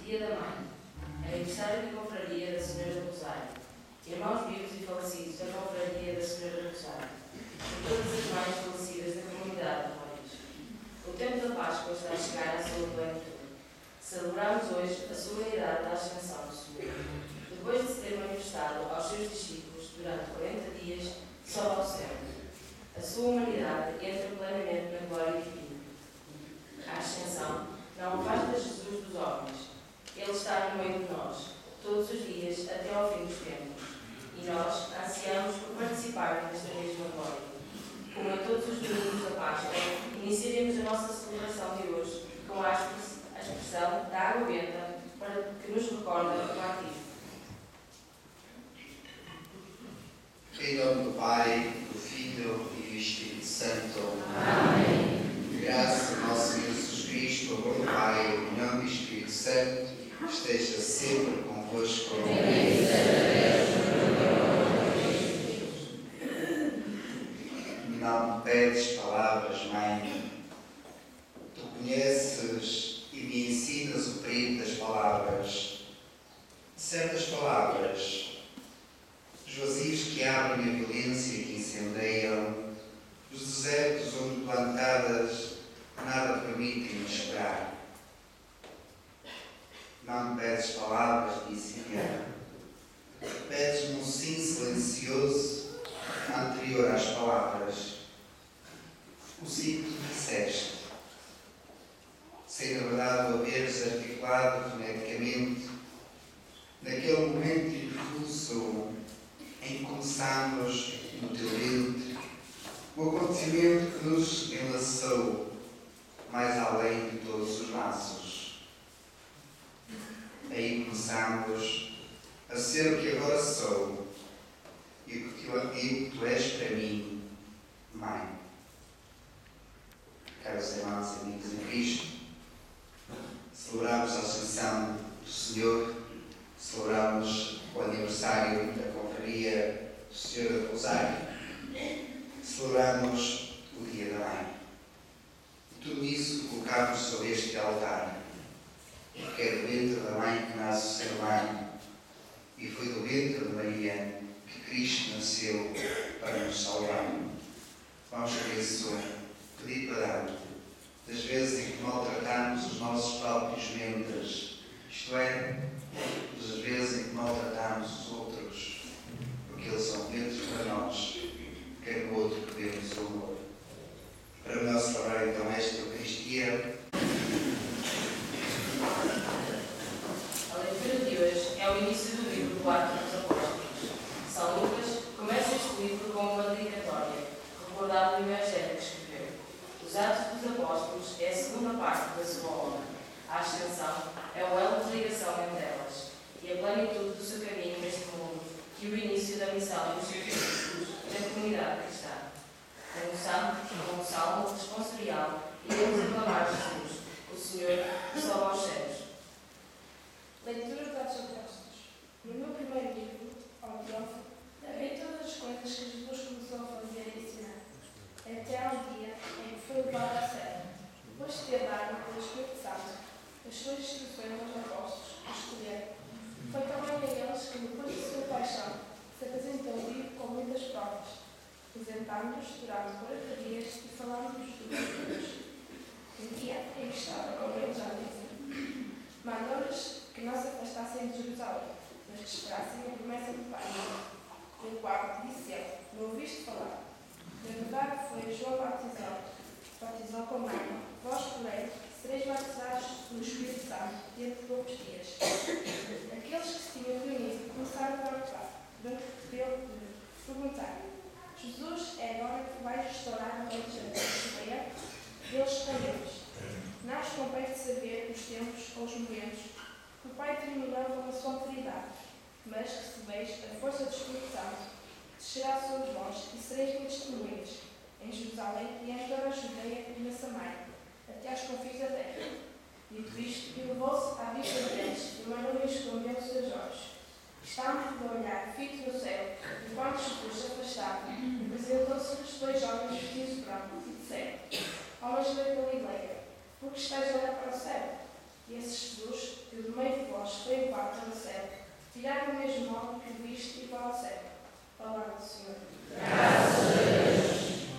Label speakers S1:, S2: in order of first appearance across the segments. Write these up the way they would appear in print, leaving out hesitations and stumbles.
S1: Dia da Mãe, aniversário da Confraria da Senhora do Rosário, irmãos vivos e falecidos da Confraria da Senhora do Rosário, e todas as mães falecidas da comunidade de Róis. O tempo da Páscoa está a chegar à sua plenitude. Celebramos hoje a solenidade da Ascensão do Senhor. Depois de se ter manifestado aos seus discípulos durante 40 dias, sobe ao céu. A sua humanidade entra plenamente na glória divina. A Ascensão não afasta Jesus dos homens. Ele está no meio de nós, todos os dias, até ao fim dos tempos. E nós ansiamos por participar nesta mesma glória. Como em todos os domingos da Páscoa, iniciaremos a nossa celebração de hoje com a expressão da água benta, para que nos recorda o batismo.
S2: Em nome do Pai, do Filho e do Espírito Santo.
S1: Amém.
S2: Graças ao nosso Senhor Jesus Cristo, o amor do Pai, a comunhão do Espírito Santo, esteja sempre convosco. Não me pedes palavras, Mãe. Tu conheces e me ensinas o perigo das palavras. Certas palavras, os vazios que abrem a violência e que incendeiam, os desertos onde plantadas nada permitem esperar. Não me pedes palavras, disse Tiago. Pedes-me um sim silencioso anterior às palavras. O sim que tu disseste, sem na verdade o haveres articulado foneticamente, naquele momento impulso em que começámos no teu ventre, o acontecimento que nos enlaçou mais além de todos os laços. Aí começámos a ser o que agora sou e o que tu és para mim, Mãe. Caros irmãos e amigos em Cristo, celebramos a Ascensão do Senhor, celebramos o aniversário da Confraria do Senhor do Rosário, celebramos o Dia da Mãe. E tudo isso colocamos sobre este altar, porque é do ventre da Mãe que nasce o ser humano, e foi do ventre de Maria que Cristo nasceu para nos salvar. Vamos por isso pedir perdão das vezes em que maltratamos os nossos próprios ventres, isto é, das vezes em que maltratamos os outros, porque eles são ventres para nós, quer no outro que vemos o amor. Para nós celebrar então esta Eucaristia.
S1: A leitura de hoje é o início do livro do Atos dos Apóstolos. São Lucas começa este livro com uma dedicatória, recordado no Evangelho que escreveu. Os Atos dos Apóstolos é a segunda parte da sua obra. A Ascensão é o elo de ligação entre elas, e a plenitude do seu caminho neste mundo, e o início da missão dos seus discípulos da comunidade cristã. Com um salmo responsorial, iremos aclamar Jesus, o Senhor que sobe aos céus.
S3: Leitura dos Atos Apóstolos. No meu primeiro livro, ao Teófilo, narrei todas as coisas que Jesus começou a fazer e ensinar, até ao dia em que foi levado a sério. Depois de ter dado pelo Espírito Santo as suas instruções aos apóstolos a escolher, foi também a eles que, depois de sua paixão, se apresentou vivo com muitas provas, apresentámos-nos durante 40 dias e falámos-nos de Deus. Um dia em que estava com eles à mesa, mandou-lhes que não se afastassem de Jerusalém, mas que esperassem a promessa do Pai, do qual disse ele: não ouviste falar? Na verdade foi João batizou com água. Vós, porém, sereis batizados no Espírito Santo dentro de poucos dias. Aqueles que se tinham reunido começaram a perguntar: Jesus é agora que vai restaurar a lei de Judeia? Deus respondeu-lhes: não vos compete saber os tempos ou os momentos que o Pai determinou com a sua autoridade, mas recebeis a força do Espírito Santo, descerá sobre vós e sereis minhas testemunhas em Jerusalém e em toda a Judeia e na Samaria, até aos confins da terra. Dito isto, elevou-se à vista deles e mandou-lhes esconder os seus olhos. Estávamos a olhar fito no céu, enquanto Jesus se afastava, apresentou-se-lhes 2 homens vestidos de branco e disseram: homens da Galileia, por que estáis a olhar para o céu? E esse Jesus, que do meio Virar o mesmo mal que viste e para o céu. Palavra do Senhor.
S1: Graças a Deus.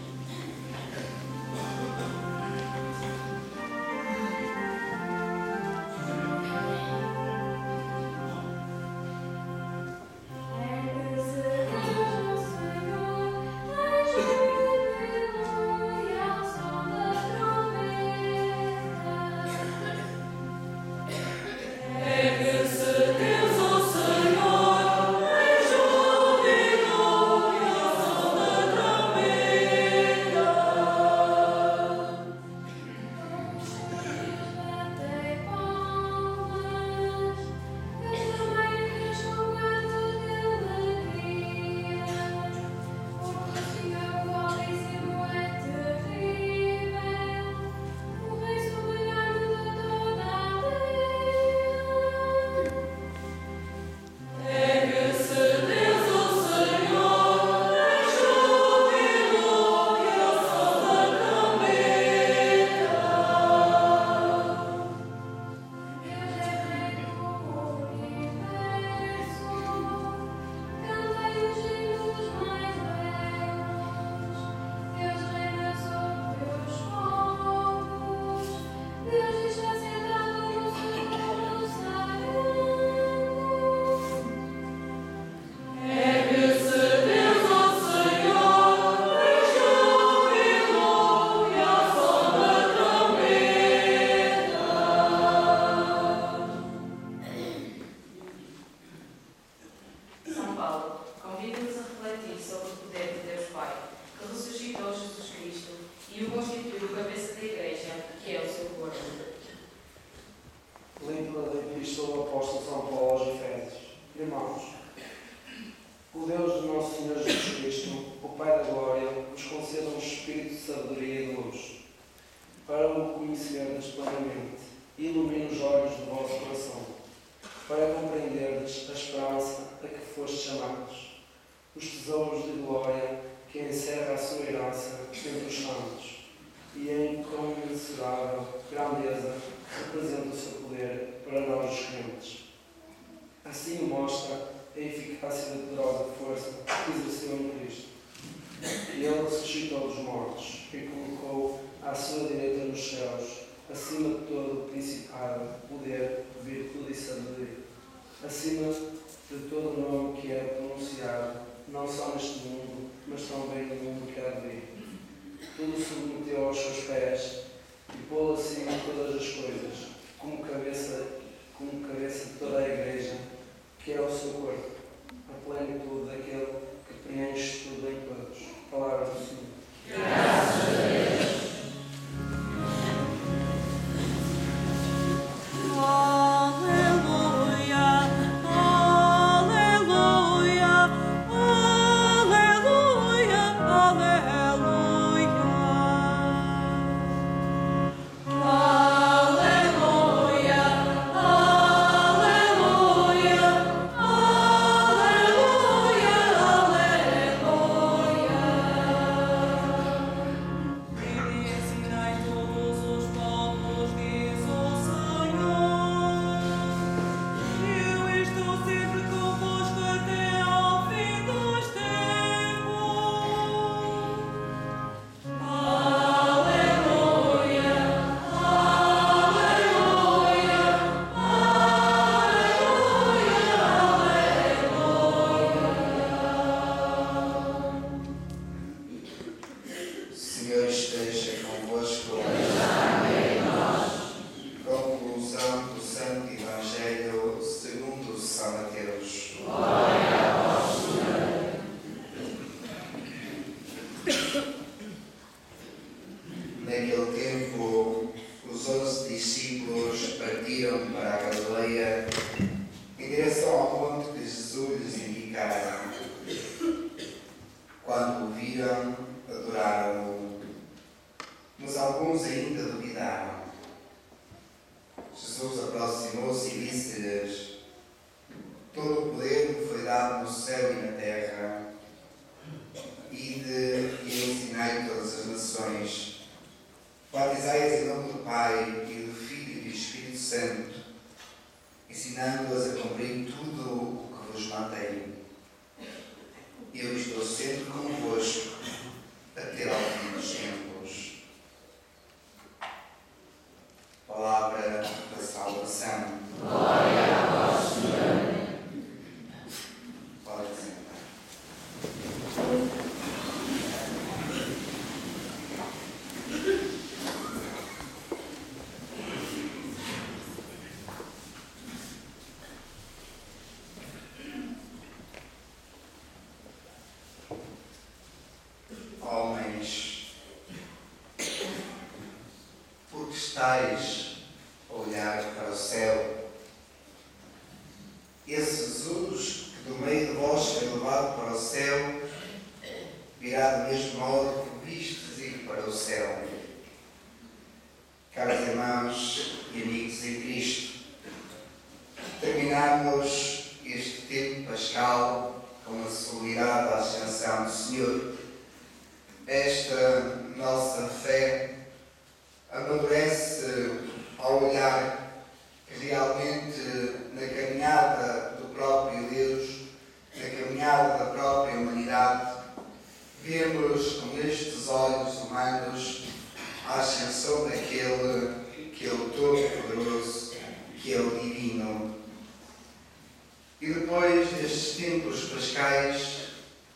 S2: Batizai-as em nome do Pai, e do Filho e do Espírito Santo, ensinando-as a cumprir tudo o que vos mantenho. Eu estou sempre convosco até ao fim dos tempos. Palavra da salvação.
S1: Glória a vós, Senhor.
S2: Pode sentar. Homens, por que estáis a olhar para o céu? Esse Jesus que do meio de vós foi levado para o céu, virá do mesmo modo que vistes ir para o céu. Caros irmãos e amigos em Cristo, terminamos este tempo pascal com a solenidade da Ascensão do Senhor. Esta nossa fé amadurece ao olhar que realmente na caminhada do próprio Deus, na caminhada da própria humanidade, vemos com estes olhos humanos a ascensão daquele que é o Todo-Poderoso, que é o Divino. E depois destes tempos pascais,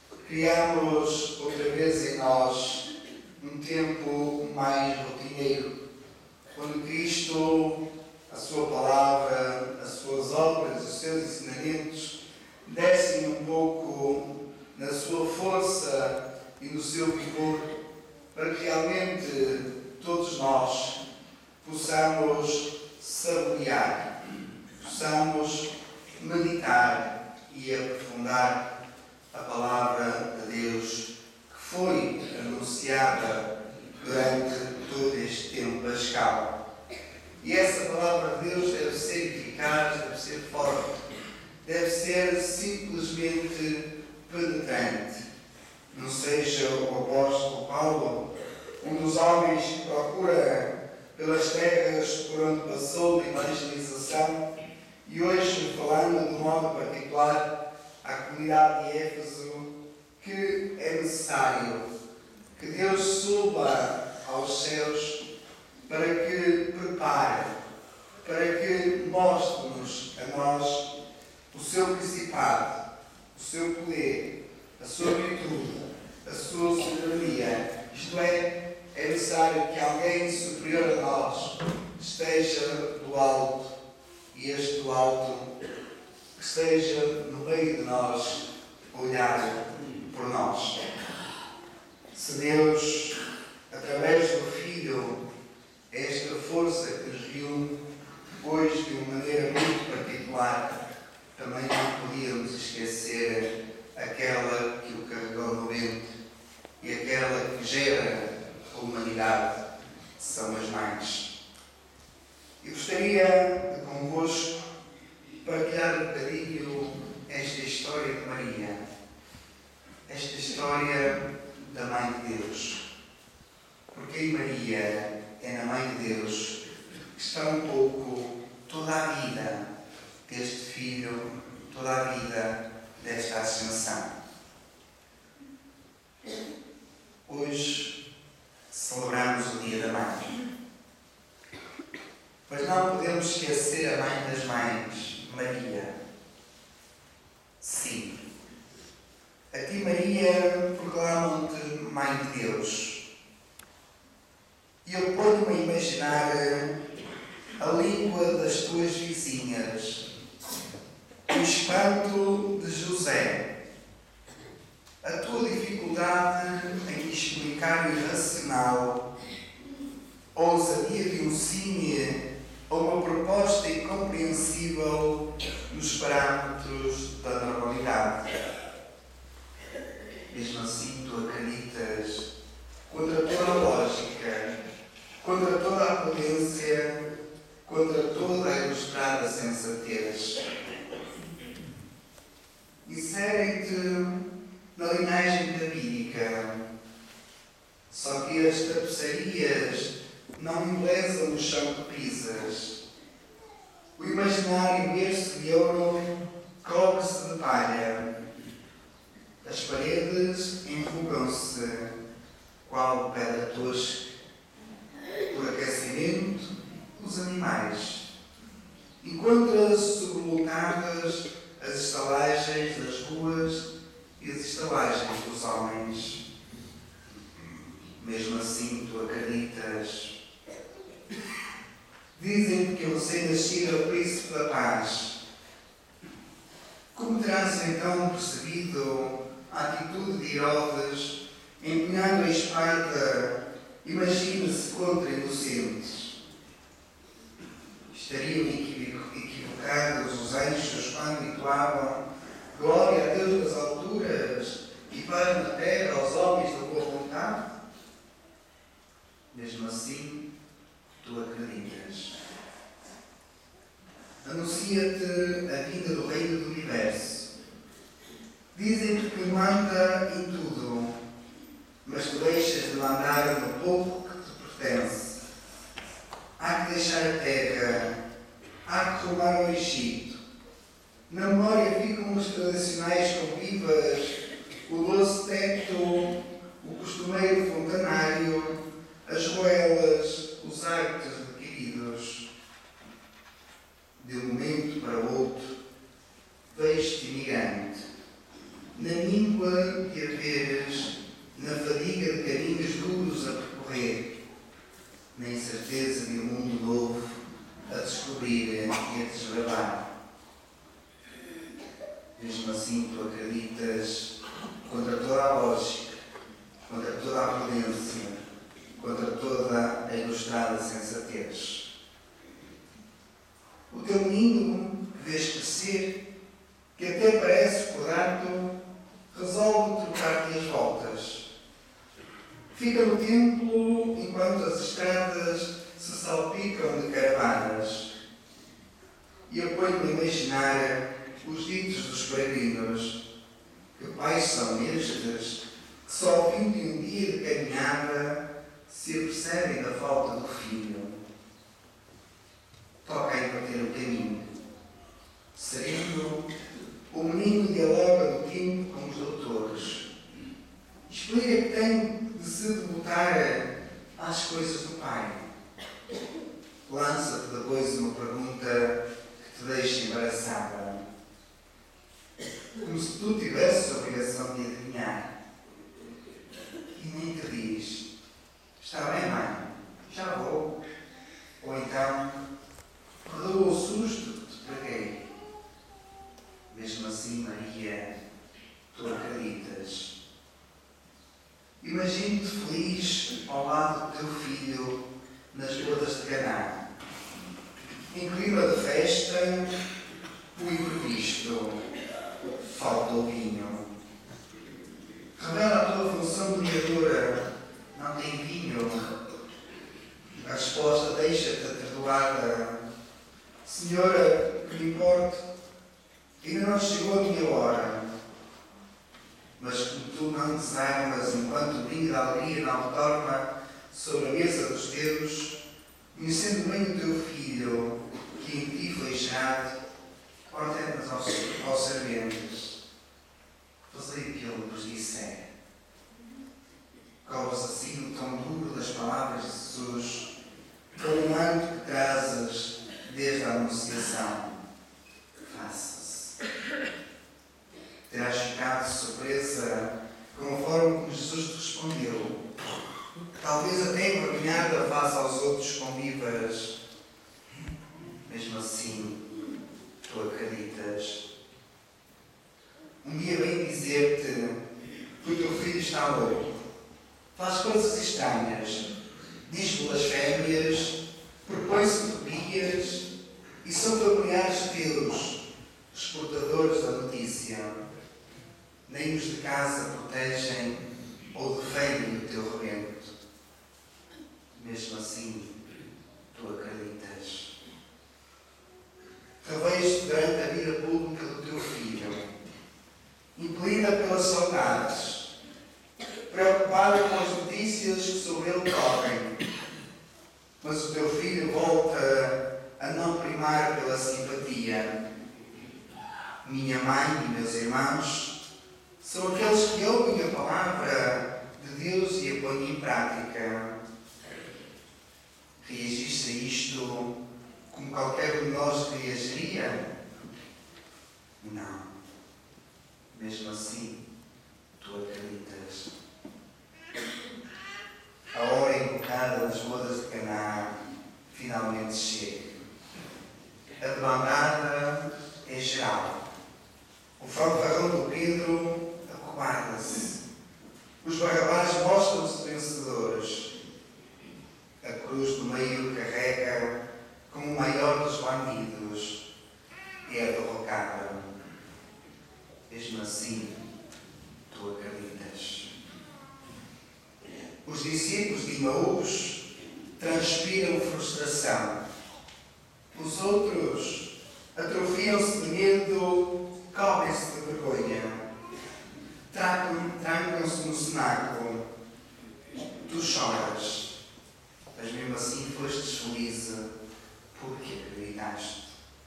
S2: criamos outra vez em nós um tempo mais rotineiro, onde Cristo, a sua palavra, as suas obras, os seus ensinamentos descem um pouco na sua força e no seu vigor, para que realmente todos nós possamos saborear, possamos meditar e aprofundar a palavra de Deus que foi anunciada durante todo este tempo pascal. E essa palavra de Deus deve ser eficaz, deve ser forte, deve ser simplesmente penetrante. Não seja o apóstolo Paulo um dos homens que procura pelas terras por onde passou de evangelização e hoje falando de modo particular à comunidade de Éfeso que é necessário que Deus suba aos céus para que prepare, para que mostre-nos a nós o seu principado, o seu poder, a sua virtude, a sua soberania. Isto é necessário que alguém superior a nós esteja do alto e este do alto que esteja no meio de nós, olhar por nós. Se Deus, através do Filho, é esta força que nos reúne, hoje de uma maneira muito particular, também não podíamos esquecer aquela que o carregou no vento e aquela que gera a humanidade, são as mães. E gostaria de convosco partilhar um bocadinho esta história de Maria, esta história da Mãe de Deus. Porque em Maria é na Mãe de Deus que está um pouco toda a vida deste Filho, toda a vida desta Ascensão. Hoje celebramos o Dia da Mãe. Mas não podemos esquecer a Mãe das Mães, Maria. Sim. A ti, Maria, proclamam-te Mãe de Deus. E eu ponho-me a imaginar a língua das tuas vizinhas, o espanto de José, a tua dificuldade em explicar o irracional, a ousadia de um sim ou uma proposta incompreensível nos parâmetros da normalidade. Mesmo assim, tu acreditas contra toda a lógica, contra toda a prudência, contra toda a ilustrada sensatez. Inserem-te na linhagem davídica, só que as tapeçarias não embelezam o chão que pisas. O imaginário berço de ouro cobre-se de palha. da paz. Como terás então percebido a atitude de Herodes, empunhando a espada, imagina-se contra inocentes? Estariam equivocados os anjos quando entoavam glória a Deus nas alturas e paz na terra aos homens da boa vontade? Mesmo assim, tu acreditas. Anuncia-te a vinda do Reino do Universo. Dizem-te que manda em tudo, mas tu deixas de mandar no pouco que te pertence. Há que deixar a terra, há que rumar ao Egito. Na memória ficam os tradicionais convivas, o doce teto, o costumeiro fontanário, as goelas, os hábitos adquiridos. De um momento para outro, vejo-te imigrante, na míngua de haveres, na fadiga de caminhos duros a percorrer, na incerteza de um mundo novo a descobrir e a desbravar. Mesmo assim, tu acreditas contra toda a lógica, contra toda a prudência, contra toda a ilustrada sensatez. O teu menino que vês crescer, que até parece recordar-te, resolve trocar-te as voltas. Fica no templo enquanto as estradas se salpicam de caravanas. E eu ponho-me a imaginar os ditos dos peregrinos, que pais são estes, que só ao fim de um dia de caminhada se apercebem da falta do filho. Toca a inverter o caminho. Sereno, o menino dialoga no tempo com os doutores. Explica que tem de se devotar às coisas do Pai. Lança-te depois uma pergunta que te deixa embaraçada. Como se tu tivesses a obrigação de adivinhar. E nem te diz: está bem, mãe, já vou. Ou então, perdoa o susto que te preguei. Mesmo assim, Maria, tu acreditas. Imagino-te feliz ao lado do teu filho nas bodas de Caná. Em clima de festa, o imprevisto. Falta o vinho. Revela a tua função mediadora. Não tem vinho. A resposta deixa-te atordoada. Senhora, que me importa, ainda não chegou a minha hora. Mas como tu não desarmas enquanto o vinho da alegria não retorna sobre a mesa dos teus, conhecendo bem o teu filho, que em ti foi gerado, ordenas aos serventes: fazei o que ele vos disser. Cobras assim o tom duro das palavras de Jesus, com o manto que trazes desde a Anunciação. Faça-se. Terás ficado de surpresa conforme como Jesus te respondeu. Talvez até envergonhada face aos outros convivas. Mesmo assim, tu acreditas. Um dia vem dizer-te que o teu filho está louco. Faz coisas estranhas. Diz blasfémias, propõe-se utopias e são familiares teus, os portadores da notícia. Nem os de casa protegem ou defendem o teu rebento. Mesmo assim, tu acreditas. Revejo-te durante a vida pública do teu filho, impelida pelas saudades, preocupada com as notícias que sobre ele correm. Mas o teu filho volta a não primar pela simpatia. Minha mãe e meus irmãos são aqueles que ouvem a palavra de Deus e a põem em prática. Reagiste a isto como qualquer de nós reagiria? Não. Mesmo assim, tu acreditas. A hora invocada nas bodas de Caná finalmente chega. a demandada é geral. O fanfarrão do Pedro acobarda-se. Os Barrabás mostram-se vencedores. A cruz do meio carrega como o maior dos bandidos. É derrocada. Mesmo assim, tu acreditas. Os discípulos de Emaús transpiram frustração. Os outros atrofiam-se de medo, cobrem-se de vergonha. Trancam-se no cenáculo. Tu choras, mas mesmo assim fostes feliz porque acreditaste.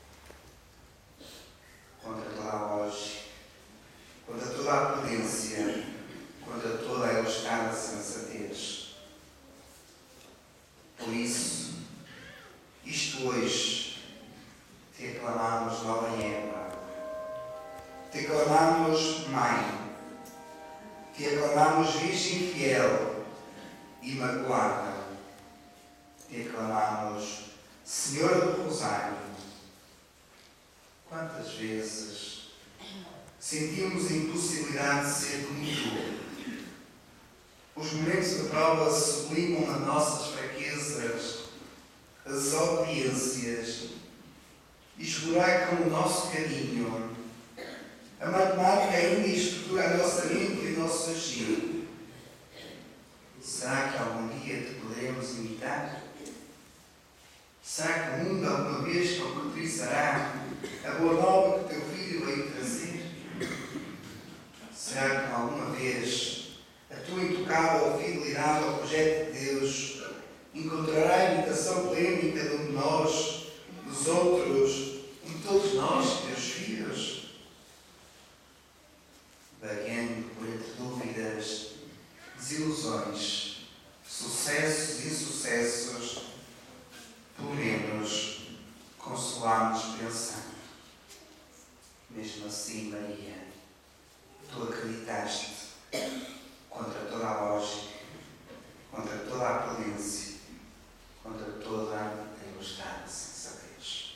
S2: Contra toda a lógica, contra toda a prudência, contra toda a ilustrada sensatez. Por isso, isto hoje, te aclamamos nova Eva, te aclamamos Mãe, te aclamamos Virgem fiel, imaculada, te aclamamos Senhora do Rosário. Quantas vezes sentimos a impossibilidade de ser como tu? Os momentos de prova sublimam as nossas fraquezas, as desobediências, e esburacam o nosso caminho. A matemática ainda estrutura a nossa mente e o nosso agir. Será que algum dia te poderemos imitar? Será que o mundo alguma vez concretizará a boa nova que teu filho veio trazer? Será que alguma vez a tua intocável fidelidade ao projeto de Deus encontrará a imitação plena em cada um de nós, dos outros, em todos nós, teus filhos? Vagueando por entre dúvidas, desilusões, sucessos e insucessos, pelo menos consolamos pensando. Mesmo assim, Maria, tu acreditaste contra toda a lógica, contra toda a prudência, contra toda a ilustrada sensatez.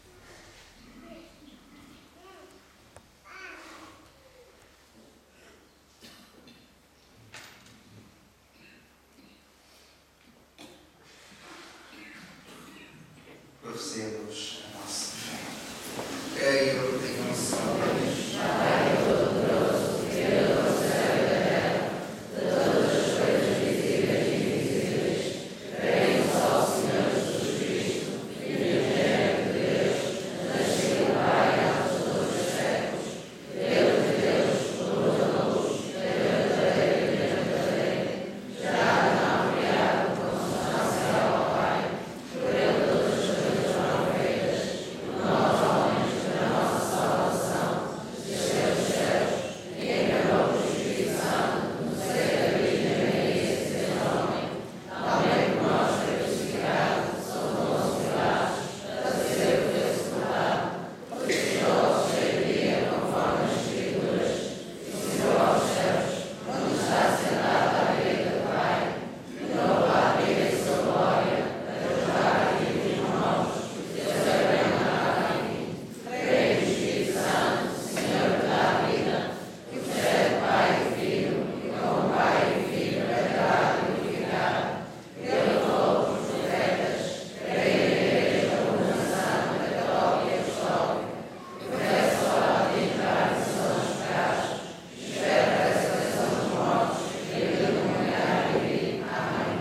S2: Professemos a nossa fé. Creio em um só Deus, Pai Todo-Poderoso, Criador do céu e da terra, de todas as coisas visíveis e invisíveis. Creio em um só Senhor Jesus Cristo, Filho unigênito de Deus, nascido do Pai antes de todos os séculos, Deus de Deus, luz da luz, verdadeiro e verdadeiro, gerado e não criado, consubstancial ao Pai. Por ele todas as coisas foram feitas, por nós, homens, para a nossa salvação, desceu dos céus, e encarnou o Espírito Santo, no seio da Virgem Maria, se fez homem, também por nós foi crucificado, sob Pôncio Pilatos, padeceu e foi sepultado, ressuscitou, cheio de dia, conforme as Escrituras, e subiu aos céus, onde está sentado à direita do Pai, e novo à vida e sua glória, para julgar vivos e mortos, e o seu reino não há fim. Creio no Espírito Santo, Senhor que dá a vida, que procede do Pai e do Filho, e com o Pai e o Filho é verdade e glorificado. Ele falou por profetas. Creio na Igreja Comuna Santa, Católica e Apostólica. Confesso a verdade e são os pecados. Espero a ressurreição dos mortos e a vida comunitária e vida. Amém.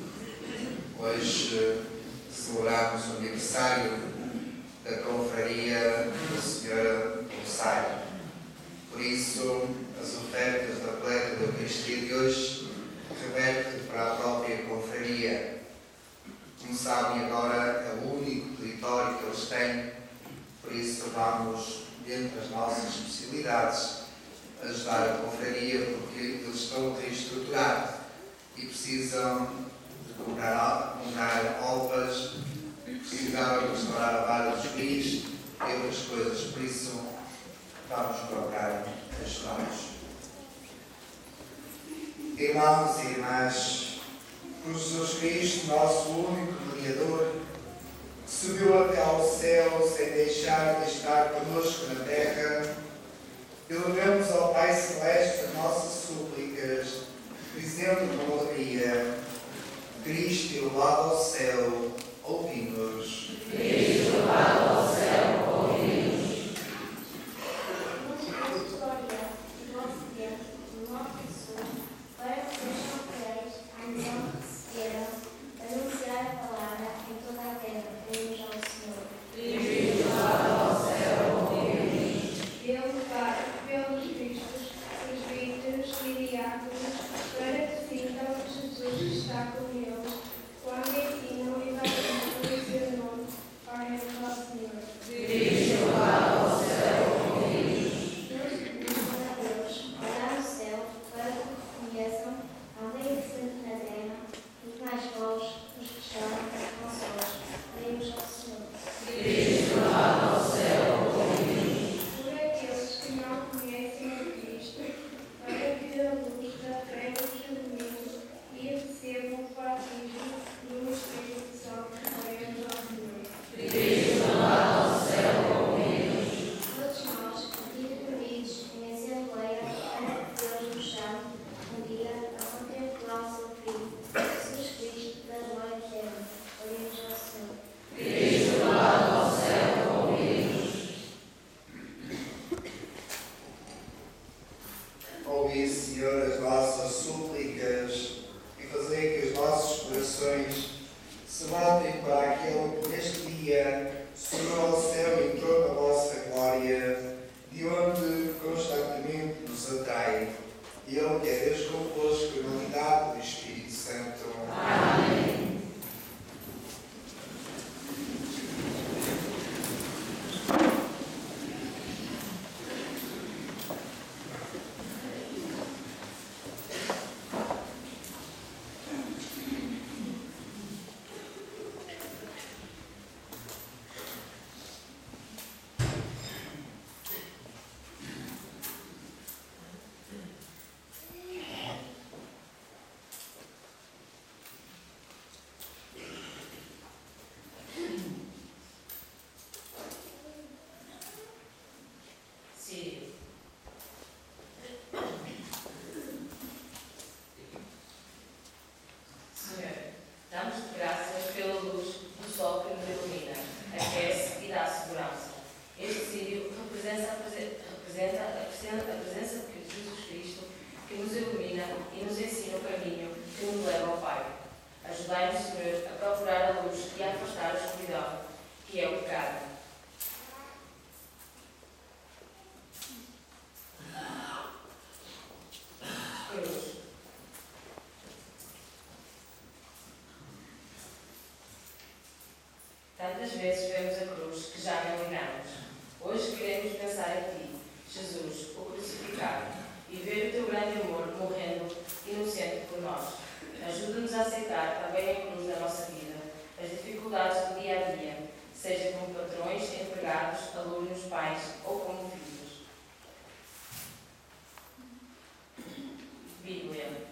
S2: Hoje celebramos o aniversário da Confraria da Senhora do Rosário. Por isso, as ofertas da coleta da Eucaristia de hoje revertem para a própria Confraria. Como sabem, agora é o único território que eles têm, por isso vamos, dentro das nossas possibilidades, ajudar a Confraria, porque eles estão reestruturados e precisam de comprar ovas, precisavam restaurar a vara dos bis e outras coisas. Por isso, vamos procurar ajudá-los. Irmãos e irmãs, por Jesus Cristo, nosso único mediador,
S4: subiu até ao céu sem deixar de estar conosco na terra, elevemos ao Pai Celeste as nossas súplicas, dizendo com alegria: Cristo elevado ao céu, ouvi-nos.
S1: Cristo elevado ao céu, ouvi-nos.
S4: Ouvi, Senhor, as nossas súplicas e fazei que os nossos corações se voltem para aquele que neste dia subiu ao céu e entrou na vossa glória, de onde constantemente nos atrai. Ele que é Deus convosco, na unidade do Espírito Santo.
S1: Amém. Damos-te graças pela luz do sol que nos ilumina, aquece e dá segurança. Este sírio representa a presença de Jesus Cristo, que nos ilumina e nos ensina o caminho que nos leva ao Pai. Ajudai-nos, Senhor, a procurar a luz e a afastar a escuridão, que é o pecado. Cruz. Tantas vezes vemos a cruz que já não ligamos. Hoje queremos pensar em Ti, Jesus, o crucificado, e ver o Teu grande amor morrendo inocente por nós. Ajuda-nos a aceitar também a cruz da nossa vida, as dificuldades do dia a dia, seja como patrões, empregados, alunos, pais ou como filhos. Bíblia.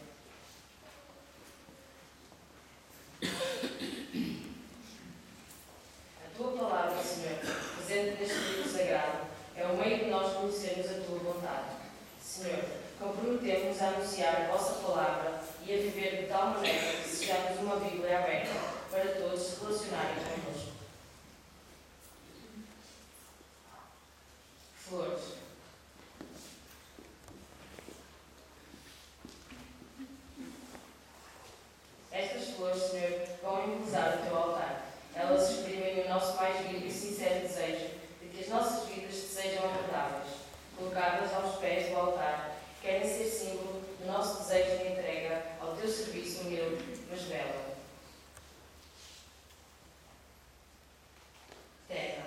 S1: A Tua palavra, Senhor, presente neste livro sagrado, é o meio de nós conhecermos a Tua vontade. Senhor, comprometemos a anunciar a Vossa palavra e a viver de tal maneira que sejamos uma Bíblia aberta para todos se relacionarem connosco. Flores. Estas flores, Senhor, vão embelezar o Teu altar. Elas exprimem o nosso mais vivo e sincero desejo de que as nossas vidas te sejam agradáveis. Colocadas aos pés do altar, querem ser símbolo do nosso desejo de entrega ao Teu serviço humilde, mas belo. Terra.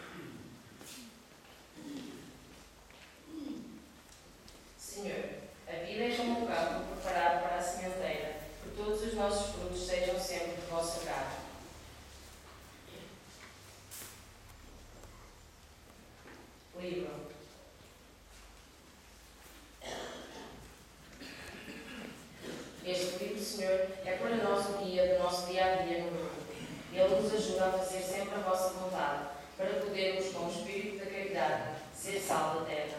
S1: Senhor, a vida é como um campo preparado para a sementeira, que todos os nossos frutos sejam sempre de vosso agrado. Livro. Este livro, Senhor, é para nós o guia do nosso dia a dia no mundo. Ele nos ajuda a fazer sempre a vossa comunidade, ser sal da terra.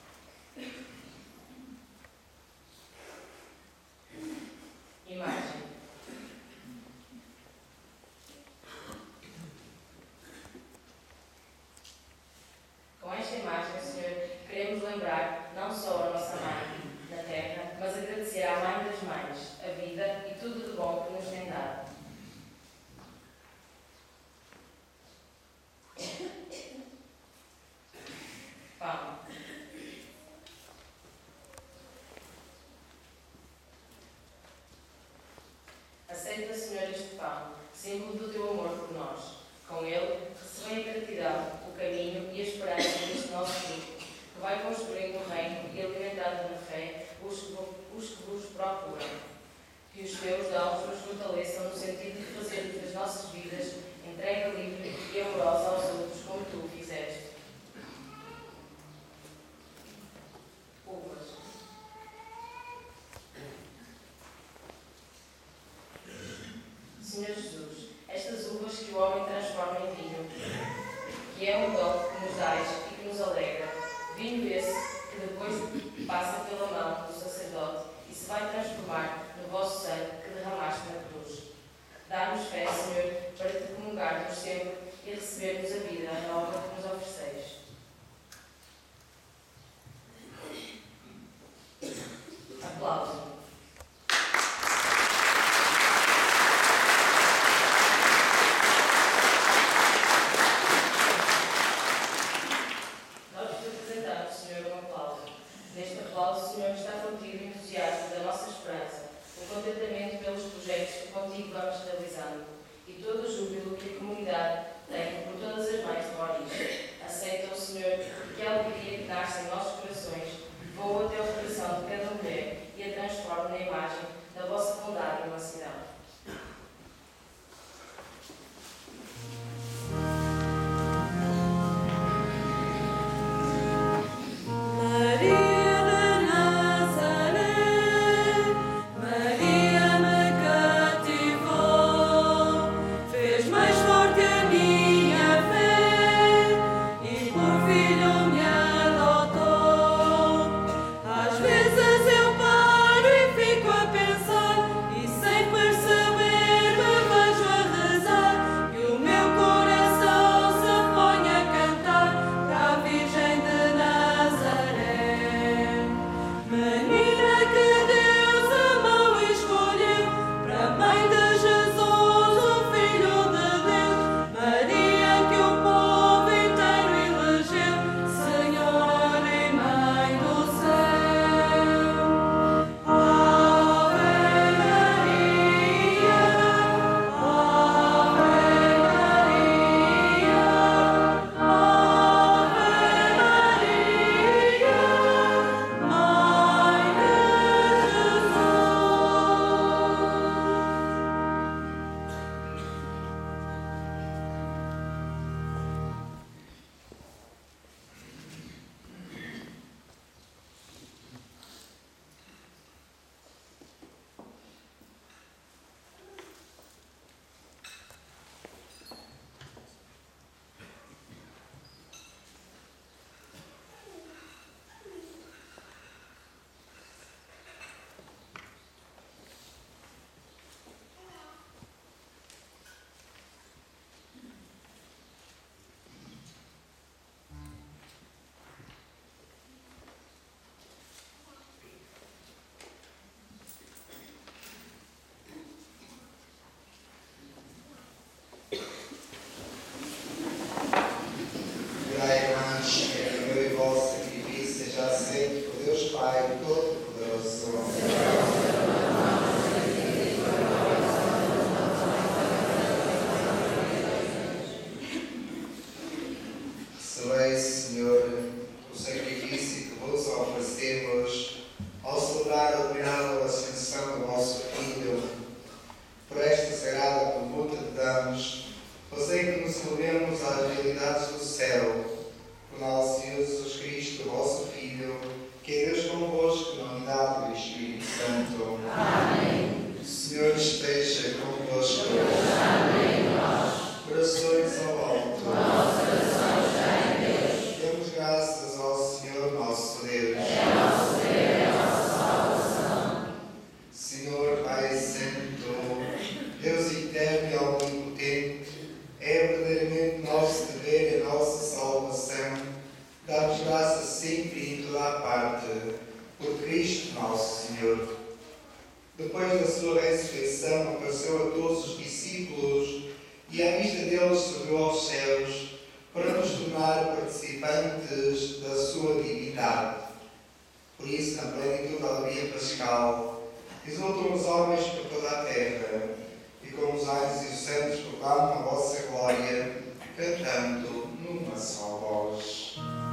S1: Imagem. Com esta imagem, Senhor, queremos lembrar não só a nossa mãe na terra, mas agradecer à Mãe das Mães a vida e tudo de bom que nos tem dado. Pão. Aceita, Senhor, este pão, símbolo do teu amor por nós. Com ele, recebei a gratidão, o caminho e a esperança deste nosso grupo, que vai construindo o reino e alimentando na fé os que vos procuram. Que os teus dons nos fortaleçam no sentido de fazermos das nossas vidas entrega livre e amorosa aos outros, como tu fizeste. Uvas. Senhor Jesus, estas uvas que o homem transforma em vinho, que é um dom que nos dais e que nos alegra, vinho esse que depois passa pela mão do sacerdote e se vai transformar no vosso sangue que derramaste na cruz. Dá-nos fé, Senhor, para te comungarmos sempre e recebermos a vida nova que nos ofereceis. Aplauso. Nós te apresentamos, Senhor, um aplauso. Neste aplauso, o Senhor está contigo e entusiasmo da nossa esperança, o contentamento pelos projetos que contigo vamos realizando e todo o júbilo que a comunidade tem por todas as mães de Moriz.
S4: dá-vos graça sempre e em toda a parte, por Cristo nosso Senhor. Depois da sua ressurreição, apareceu a todos os discípulos e, à vista deles, subiu aos céus para nos tornar participantes da sua divindade. Por isso, na plenitude da alegria pascal, exultam os homens por toda a terra, e com os anjos e os santos proclamam a vossa glória, cantando numa só voz.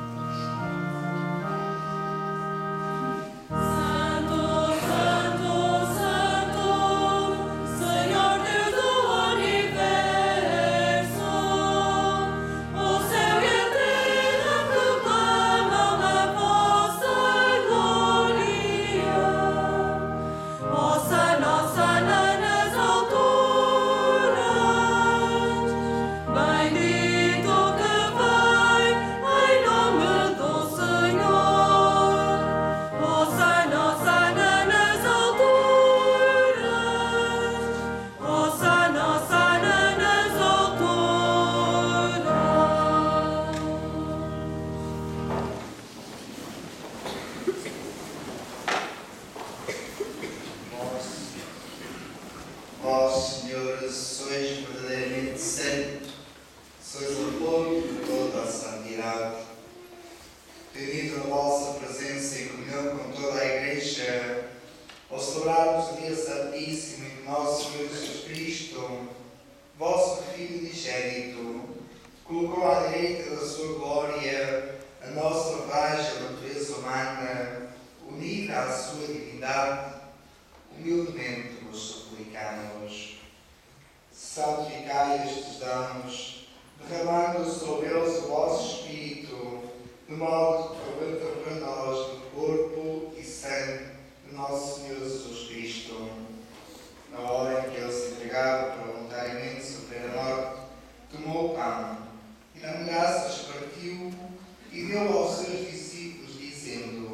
S4: Vós, Senhor, sois verdadeiramente santo, sois a fonte de toda a santidade. Reunido na vossa presença em comunhão com toda a Igreja, ao celebrarmos o dia santíssimo em que nosso Senhor Jesus Cristo, vosso Filho unigênito, colocou à direita da sua glória a nossa frágil natureza humana, unida à sua divindade, humildemente vos suplicamos. Santificai estes dons, derramando sobre eles o vosso Espírito, de modo que convertam para nós no corpo e sangue de nosso Senhor Jesus Cristo. Na hora em que ele se entregava para voluntariamente sofrer a morte, tomou o pão e, dando graças, partiu e deu aos seus discípulos, dizendo: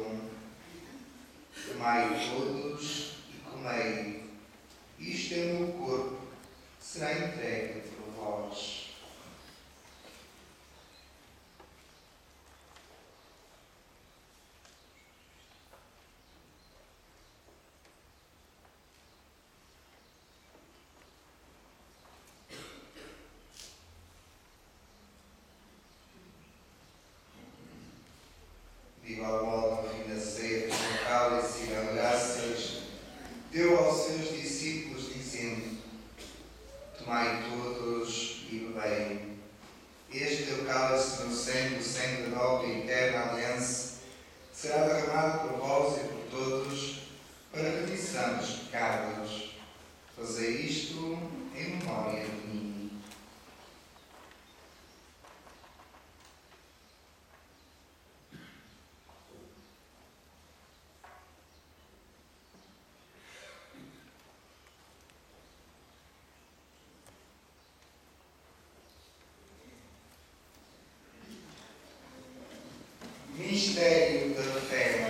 S4: Tomai todos e comei. Isto é o meu corpo, que será entregue por vós. De igual modo, no fim da ceia, tomou o cálice e, dando graças, deu aos seus discípulos, dizendo: Tomai todos e bebei. Este é o cálice do meu sangue, o sangue da nova e eterna aliança, que será derramado por vós e por todos, para a remissão dos pecados. Fazei isto em memória de mim. Mistério da fé.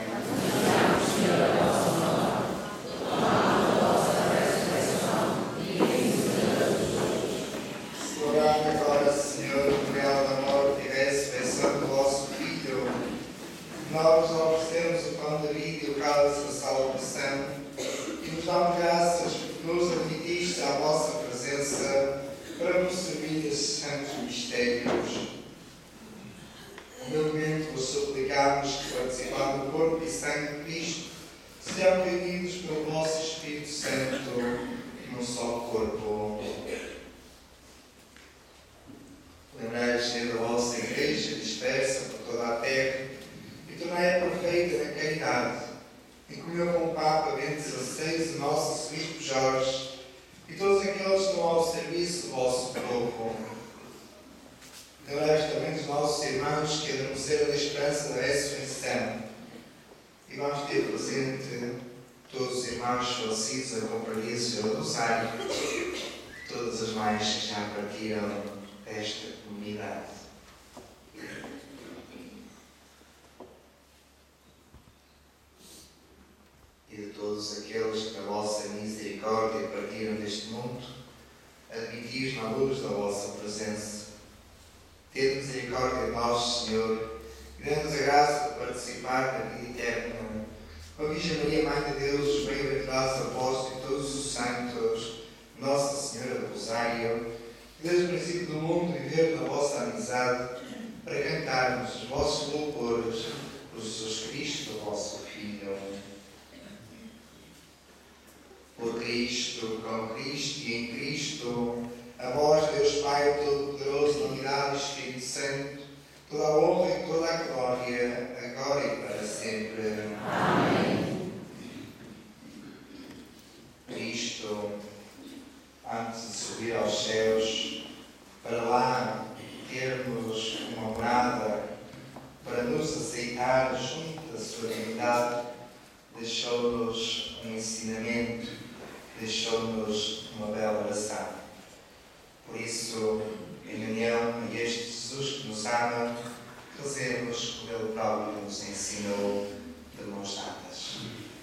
S4: Celebrando agora, Senhor, o memorial da morte e ressurreição do vosso Filho, nós vos oferecemos o pão da vida e o cálice da salvação e nos damos graças porque nos admitiste à vossa presença para nos servir desses santos mistérios. Humildemente vos suplicamos que, participando do corpo e sangue de Cristo, sejam reunidos pelo vosso Espírito Santo num só corpo. Lembrai-vos, Senhor, da vossa Igreja dispersa por toda a terra e tornai-a perfeita na caridade, em comunhão com o Papa Bento XVI, o nosso Bispo Jorge e todos aqueles que estão ao serviço do vosso povo. Lembrai-vos também dos nossos irmãos que adormeceram na esperança da ressurreição. E vamos ter presente todos os irmãos falecidos, a companhia do Senhor do Rosário, todas as mães que já partiram desta comunidade. E de todos aqueles que, na vossa misericórdia, partiram deste mundo, admiti-os na luz da vossa presença. Tende misericórdia de nós, Senhor, e dê-nos a participar da vida eterna. Com a Virgem Maria, Mãe de Deus, bem-aventurados apóstolos e todos os santos, Nossa Senhora do Rosário, que desde o princípio do mundo viver na vossa amizade, para cantarmos os vossos louvores por Jesus Cristo, vosso Filho. Por Cristo, com Cristo e em Cristo, a vós, Deus Pai Todo-Poderoso, na unidade do Espírito Santo, toda a honra e toda a glória, agora e para sempre.
S1: Amém.
S4: Cristo, antes de subir aos céus, para lá termos uma morada, para nos aceitar junto da sua divindade, deixou-nos um ensinamento, deixou-nos uma bela oração. Por isso, em união a este Jesus que nos ama, rezemos como Ele próprio nos ensinou de mãos dadas.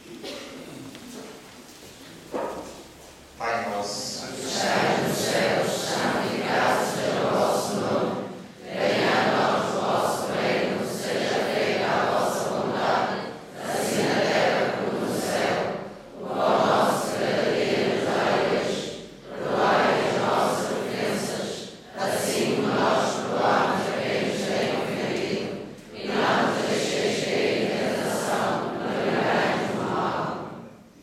S4: Pai nosso,
S1: que estais nos céus, santificado seja o vosso nome. Venha a nós o vosso reino, seja feita a vossa vontade, assim na terra como no céu. O pão nosso de cada dia nos dai hoje. Perdoai as nossas ofensas, assim como nós perdoamos a quem nos tem ofendido. E não nos deixeis cair em tentação, mas livrai-nos do mal.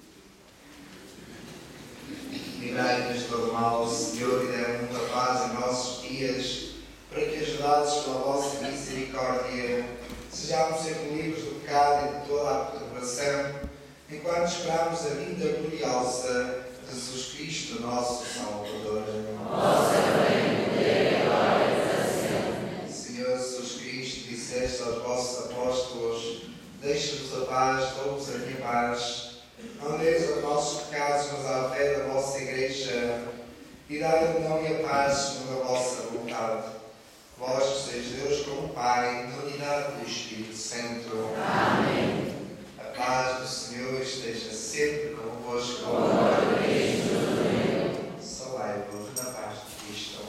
S4: livrai-nos de todo mal, Senhor, e dai-nos muita paz em nossos dias, para que, ajudados pela vossa misericórdia, sejamos sempre livres do pecado e de toda a perturbação, enquanto esperamos a vinda gloriosa de Jesus Cristo, nosso Salvador.
S1: Vosso é o reino, o poder e a glória para sempre.
S4: Senhor Jesus Cristo, disseste aos vossos apóstolos: deixa-vos a paz, dou-vos a minha paz. Não deis aos nossos pecados, mas à fé da vossa Igreja, e dai-lhe não e a paz segundo a vossa vontade. Vós que sois Deus como Pai, na unidade do Espírito Santo.
S1: Amém.
S4: A paz do Senhor esteja sempre convosco. Salai-vos na paz de Cristo.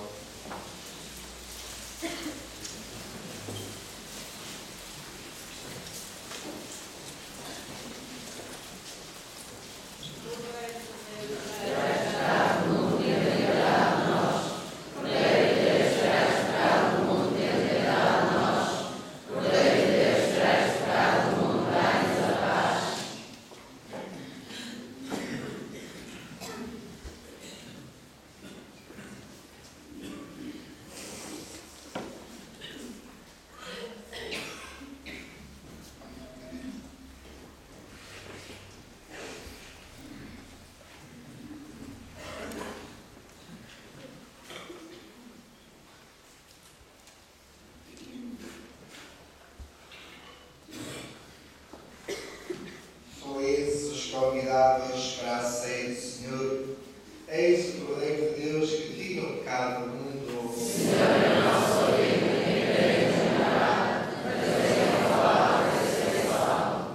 S4: Sois os convidados para a ceia do Senhor. Eis o Cordeiro de Deus que tira o pecado do mundo.
S1: Senhor, eu não sou digno de entrar em nada, mas dizei a palavra e serei salvo.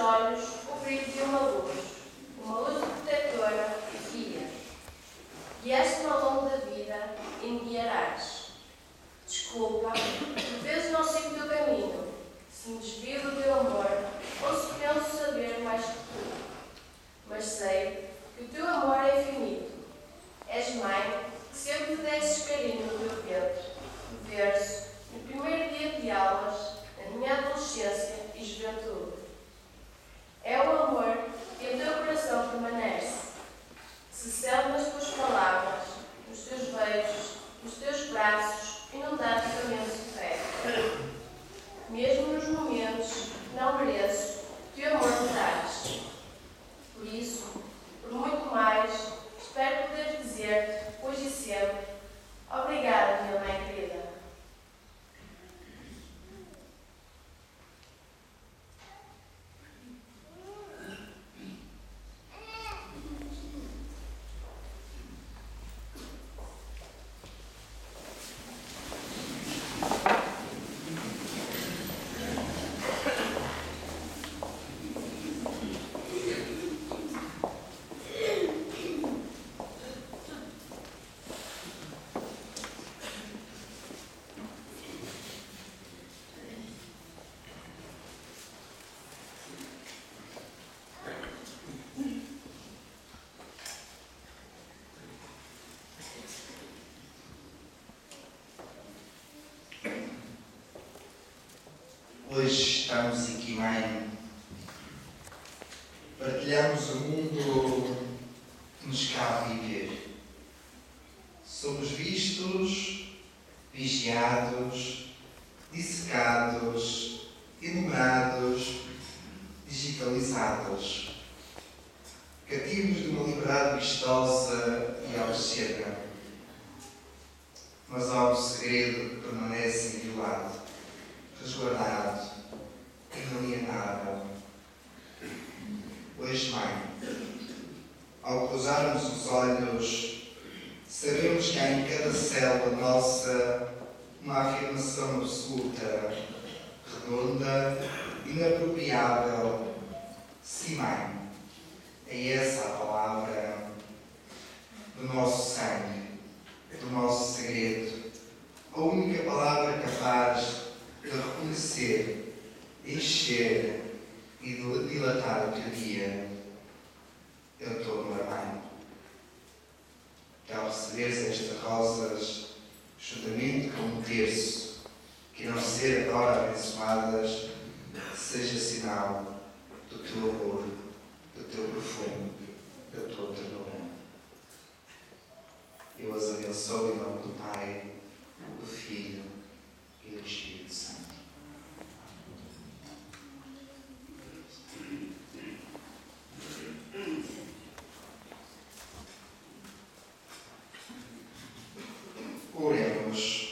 S5: olhos o brilho de uma luz protetora e guia. Guiaste-me ao longo da vida e me guiarás. Desculpa, por vezes não sigo o teu caminho, se me desvio do teu amor ou se penso saber mais que tu. Mas sei que o teu amor é infinito. És mãe que sempre me destes carinho no teu ventre, no berço, no primeiro dia de aulas, na minha adolescência e juventude. É o amor que em teu coração permanece, que se sente nas tuas palavras, nos teus beijos, nos teus braços, inundando o caminho de fé. Mesmo nos momentos que não mereço, teu amor me traz. Por isso, por muito mais, espero poder dizer-te, hoje e sempre, obrigada, minha mãe querida.
S2: Hoje estamos aqui, Mãe. Partilhamos o mundo que nos cabe viver. Somos vistos, vigiados, dissecados, enumerados, digitalizados. Cativos de uma liberdade vistosa e obscena. Mas há um segredo que permanece inviolado, resguardado, inalienável. Hoje, Mãe, ao cruzarmos os olhos, sabemos que há em cada célula nossa uma afirmação absoluta, redonda, inapropriável. Sim, Mãe, é essa a palavra do nosso sangue, do nosso segredo, a única palavra capaz de reconhecer, encher e dilatar o teu dia. Eu estou no armário. Que ao receberes estas rosas, juntamente com um terço, que irão ser agora abençoadas, seja sinal do teu amor, do teu perfume, da tua ternura. Eu as abençoo em nome do Pai, do Filho e do Espírito Santo. Oremos.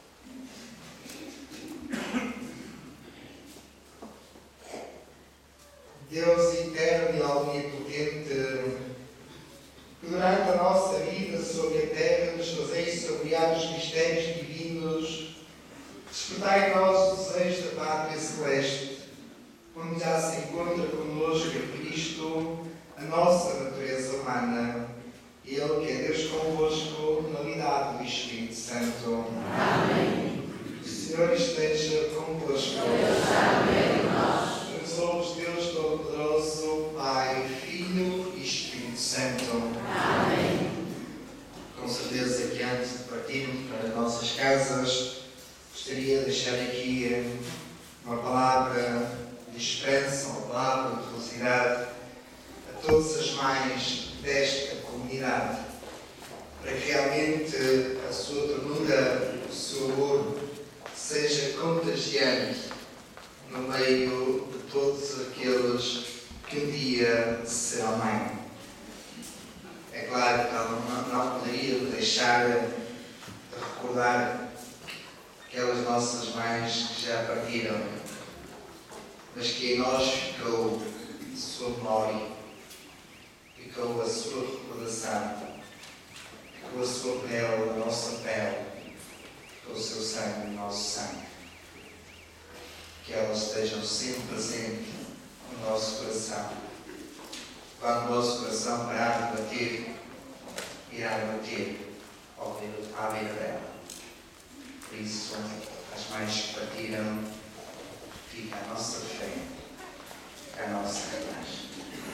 S2: Deus eterno e onipotente, que durante a nossa vida sobre a terra nos fazeis saborear os mistérios divinos, despertai em nós o desejo da pátria celeste, onde já se encontra connosco em Cristo a nossa natureza humana, Ele que é Deus convosco na unidade do Espírito Santo.
S1: Amém.
S2: O Senhor esteja convosco. Abençoe-vos Deus Todo-Poderoso, Pai, Filho e Espírito Santo.
S1: Amém.
S2: Com certeza que antes de partirmos para as nossas casas, gostaria de deixar aqui uma palavra de esperança, uma palavra de felicidade a todas as mães desta comunidade, para que realmente a sua ternura, o seu amor seja contagiante no meio de todos aqueles que um dia serão mãe. É claro que ela não poderia deixar de recordar aquelas nossas mães que já partiram, mas que em nós ficou a sua memória, ficou a sua recordação, ficou a sua pele, a nossa pele, ficou o seu sangue, o nosso sangue. Que elas estejam sempre presentes no nosso coração. coração. Quando o vosso coração parar de bater, irá bater à beira dela. Por isso, as mães que partiram, fica a nossa fé, a nossa coragem.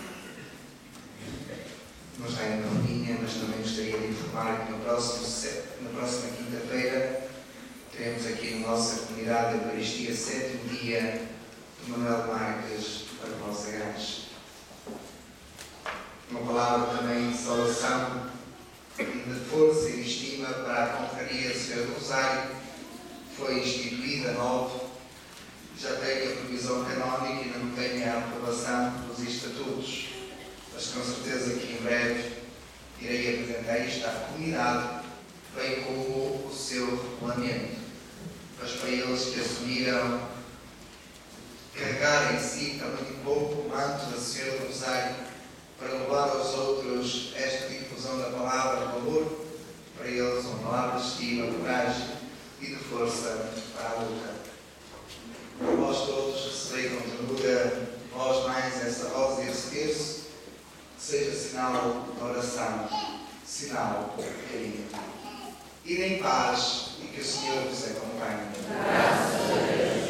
S2: Não está em Campanha, mas também gostaria de informar que na próxima quinta-feira teremos aqui na nossa comunidade de Eucaristia 7º dia de Manuel Marques para a vossa graça. Uma palavra também de salvação e de força e de estima para a Confraria do Senhor do Rosário, que foi instituída nova, já tem a provisão canónica e ainda não tem a aprovação dos estatutos, mas com certeza que em breve irei apresentar isto à comunidade, bem como o seu regulamento. Mas para eles que assumiram carregar em si também um pouco o manto da Senhora do Rosário para levar aos outros esta difusão da palavra de valor, para eles uma palavra de estima, de coragem e de força para a luta. Vós todos recebei com ternura, vós mais essa rosa e esse terço, que seja sinal de oração, sinal de carinho. Ide em paz e que o Senhor vos acompanhe.
S1: Graças a Deus.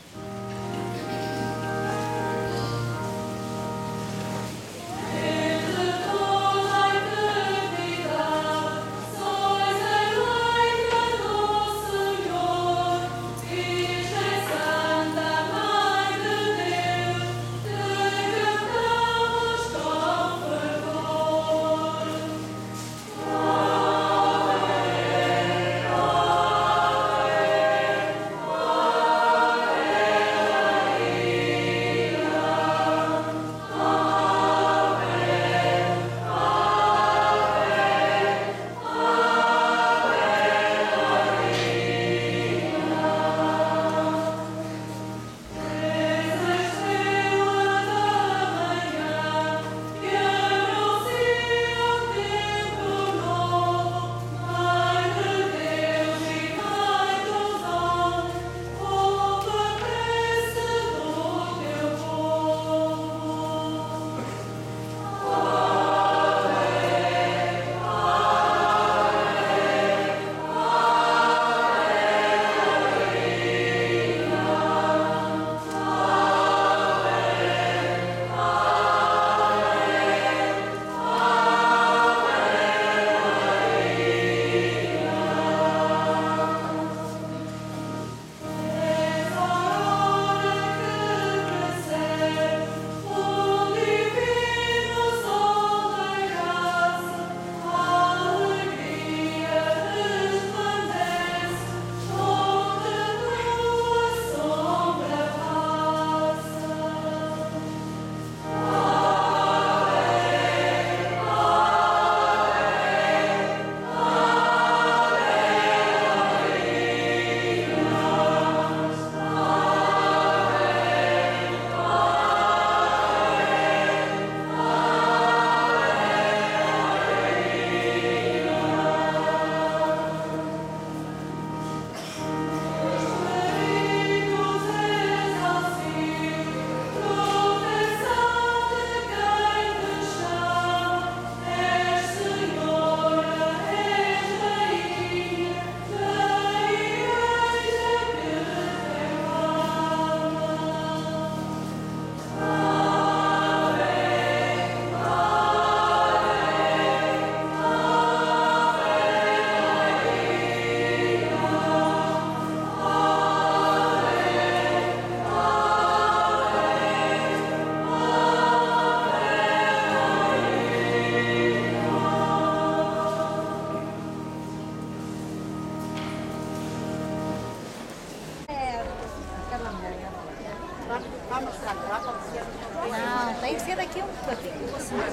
S6: Não, tem que ser daqui um pouquinho.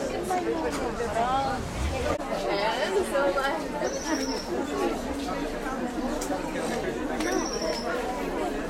S5: No celular.